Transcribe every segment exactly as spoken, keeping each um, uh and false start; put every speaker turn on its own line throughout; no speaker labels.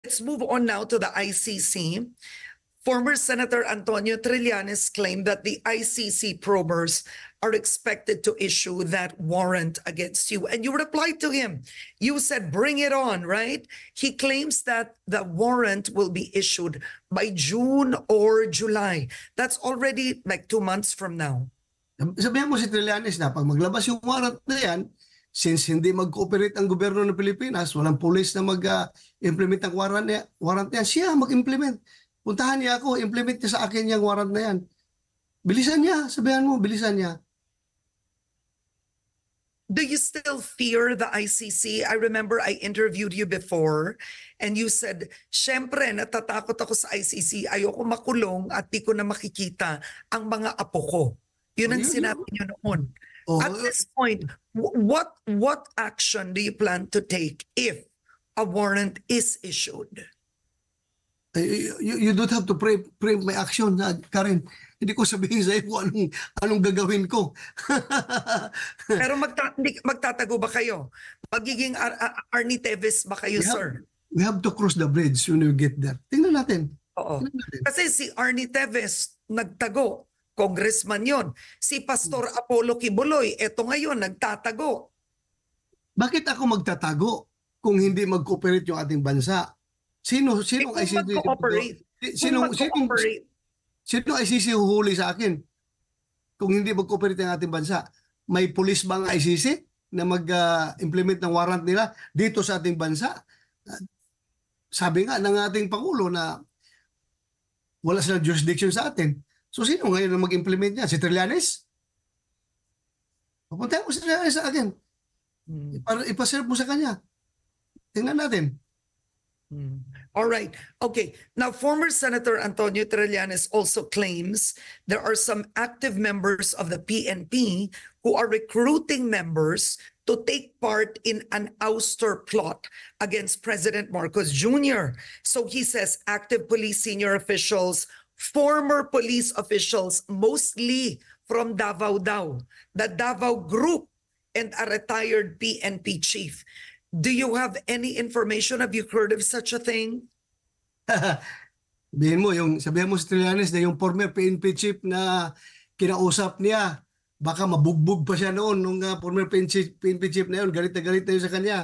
Let's move on now to the I C C. Former Senator Antonio Trillanes claimed that the I C C probers are expected to issue that warrant against you. And you replied to him. You said, bring it on, right? He claims that the warrant will be issued by June or July. That's already like two months from now.
Sabihan mo si Trillanes na pag maglabas yung warrant na yan, since hindi mag-cooperate ang gobyerno ng Pilipinas, walang police na mag-implement ang warrant niya, warrant niya, siya mag-implement. Puntahan niya ako, implement niya sa akin yung warrant na yan. Bilisan niya, sabihan mo, bilisan niya.
Do you still fear the I C C? I remember I interviewed you before and you said, syempre, natatakot ako sa I C C. Ayoko makulong at di ko na makikita ang mga apo ko. Yun ang sinabi niyo noon.
Oh,
At this point, what what action do you plan to take if a warrant is issued?
You, you don't have to pray, pray my action, Karen. Hindi ko sabihin sa'yo kung anong, anong gagawin ko.
Pero magta hindi, magtatago ba kayo? Magiging Ar Ar Arnie Teves ba kayo, we
have,
sir?
We have to cross the bridge when we get there. Tingnan natin.
Oo.
Tingnan natin.
Kasi si Arnie Teves nagtago. Congressman yon. Si Pastor Apollo Kibuloy, eto ngayon, nagtatago.
Bakit ako magtatago kung hindi mag-cooperate yung ating bansa? Sino sino
eh,
I C C
mag-cooperate?
Sino sino sino I C C huhuli sa akin kung hindi mag-cooperate ang ating bansa? May police bang I C C na mag-implement uh, ng warrant nila dito sa ating bansa? Uh, sabi nga ng ating pangulo na wala silang jurisdiction sa atin. So sino ngayon na mag-implement niya? Si Trillanes? Papuntahin mo si Trillanes sa akin. Hmm. Ipaserve mo sa kanya. Tingnan natin.
Hmm. All right. Okay. Now, former Senator Antonio Trillanes also claims there are some active members of the P N P who are recruiting members to take part in an ouster plot against President Marcos Junior So he says active police senior officials, former police officials, mostly from Davao daw, the Davao Group, and a retired P N P chief. Do you have any information? Have you heard of such a thing?
Sabihin mo, yung, sabihin mo si Trillanes na yung former P N P chief na kinausap niya, baka mabugbog pa siya noon nung uh, former P N P chief na yun, galit na galit na yun sa kanya.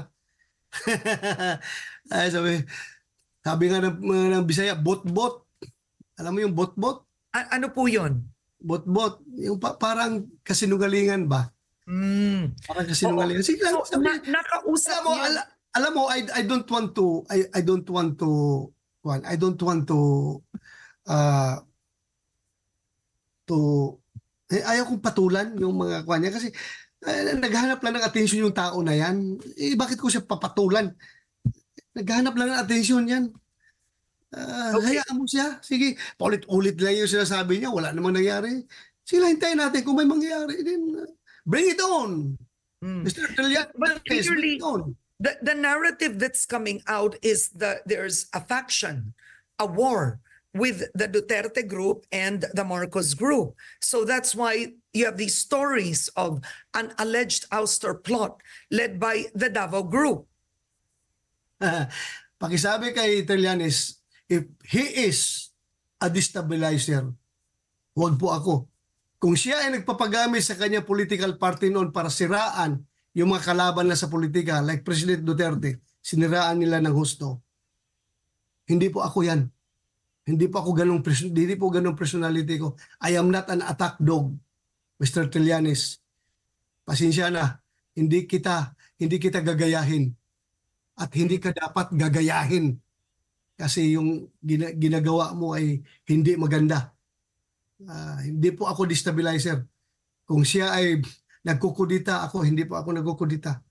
Ay, sabi, sabi nga ng, ng Bisaya, bot-bot. Alam mo yung bot-bot?
A- ano po yun?
Bot-bot. Yung pa- parang kasinungalingan ba?
Mm.
Parang kasinungalingan. Sige lang,
so,
sabi,
na- nakausap
alam mo, ala, alam mo, I, I don't want to, I, I don't want to, I don't want to, uh, to, eh, ayaw kong patulan yung mga kwan niya kasi eh, naghahanap lang ng atensyon yung tao na yan. Eh, bakit ko siya papatulan? Naghahanap lang ng atensyon yan. Uh, okay. Hayaan mo siya. Sige, paulit-ulit lang yung sinasabi niya. Wala namang nangyari. Sila, hintayin natin kung may mangyari. Then, uh, bring it on. Mm. Mister Trillanes,
but clearly,
bring it on.
The, the narrative that's coming out is that there's a faction, a war with the Duterte group and the Marcos group. So that's why you have these stories of an alleged ouster plot led by the Davao group.
Pakisabi kay Trillanes, if he is a destabilizer, huwag po ako. Kung siya ay nagpapagamit sa kanya political party noon para siraan yung mga kalaban na sa politika, like President Duterte, siniraan nila ng husto. Hindi po ako yan. Hindi po ako ganong, hindi po ganong personality ko. I am not an attack dog, Mister Trillanes. Pasensya na, hindi kita, hindi kita gagayahin. At hindi ka dapat gagayahin. Kasi yung gina, ginagawa mo ay hindi maganda. Uh, hindi po ako destabilizer. Kung siya ay nagkukudita, ako hindi po ako nagkukudita.